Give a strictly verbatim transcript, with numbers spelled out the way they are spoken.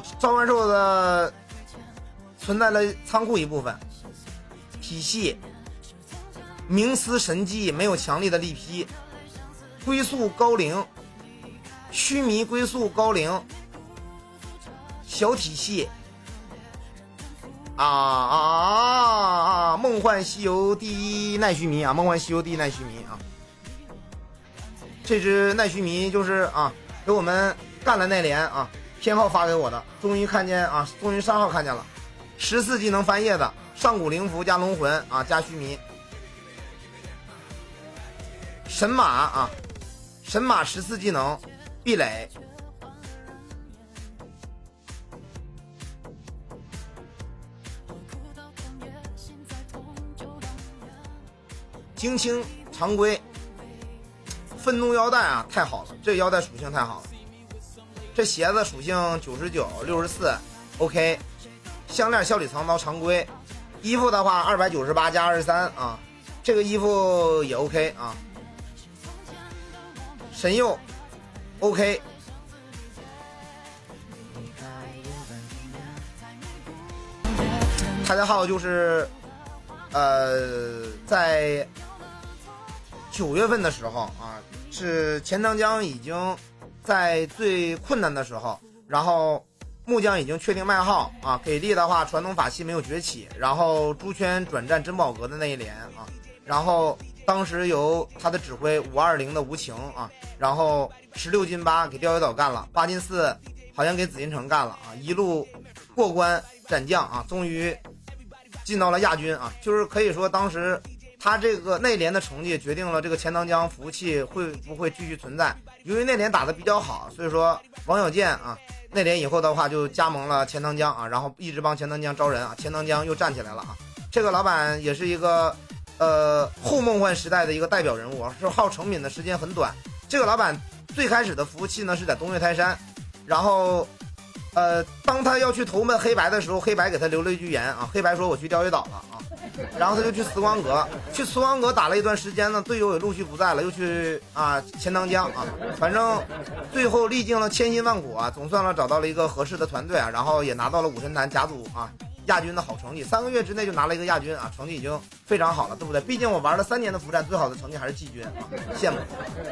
召唤兽的存在了仓库一部分，体系冥思神技，没有强力的力劈，龟速高龄，须弥龟速高龄，小体系。啊啊啊啊！梦幻西游第一奈须弥啊，梦幻西游第一奈须弥啊，这只奈须弥就是啊，给我们干了内联啊，偏号发给我的，终于看见啊，终于上号看见了，十四技能翻页的上古灵符加龙魂啊加须弥，神马啊，神马十四技能壁垒。精清常规，愤怒腰带啊，太好了！这腰带属性太好了。这鞋子属性九十九、六十四 ，OK。项链效里藏刀常规，衣服的话二百九十八加二十三啊，这个衣服也 OK 啊。神佑 OK。他的号就是呃在。九月份的时候啊，是钱塘江已经在最困难的时候，然后木匠已经确定卖号啊，给力的话传统法器没有崛起，然后猪圈转战珍宝阁的那一连啊，然后当时由他的指挥五二零的无情啊，然后十六进八给钓鱼岛干了，八进四好像给紫禁城干了啊，一路过关斩将啊，终于进到了亚军啊，就是可以说当时。他这个内联的成绩决定了这个钱塘江服务器会不会继续存在。由于内联打得比较好，所以说王小贱啊，内联以后的话就加盟了钱塘江啊，然后一直帮钱塘江招人啊，钱塘江又站起来了啊。这个老板也是一个呃后梦幻时代的一个代表人物，是号成品的时间很短。这个老板最开始的服务器呢是在东岳泰山，然后呃当他要去投奔黑白的时候，黑白给他留了一句言啊，黑白说我去钓鱼岛了啊。然后他就去慈光阁，去慈光阁打了一段时间呢，队友也陆续不在了，又去啊钱塘江啊，反正最后历尽了千辛万苦啊，总算了找到了一个合适的团队啊，然后也拿到了武神坛甲组啊亚军的好成绩，三个月之内就拿了一个亚军啊，成绩已经非常好了，对不对？毕竟我玩了三年的服战，最好的成绩还是季军啊，羡慕。